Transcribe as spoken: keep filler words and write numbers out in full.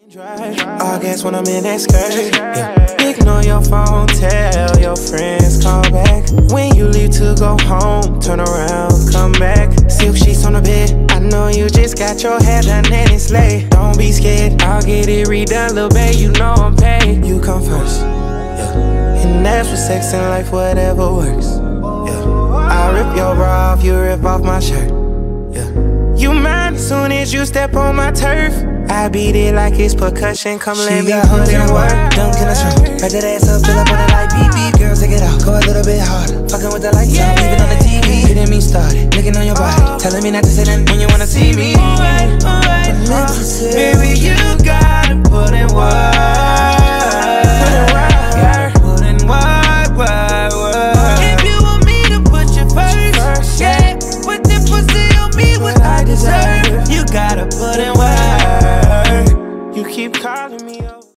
I guess when I'm in that skirt, yeah. Ignore your phone, tell your friends, call back. When you leave to go home, turn around, come back. Silk sheets on the bed, I know you just got your hair done and it's late. Don't be scared, I'll get it redone, little babe, you know I'm paid. You come first, yeah. And that's for sex and life, whatever works, yeah. I rip your bra off, you rip off my shirt, yeah. You mine as soon as you step on my turf. I beat it like it's percussion, come let me put in work. Dunk in the trunk, back that ass up, fill up on it like beep beep. Girl, take it out, go a little bit harder. Fucking with the lights on, leave it on the T V. Getting me started, looking on your body, telling me not to say that when you wanna see me. Alright, alright, baby, you gotta put in work. Put in work, put in work, work, work. If you want me to put you first, yeah, put the pussy on me what I deserve. You gotta put in work. You keep calling me up.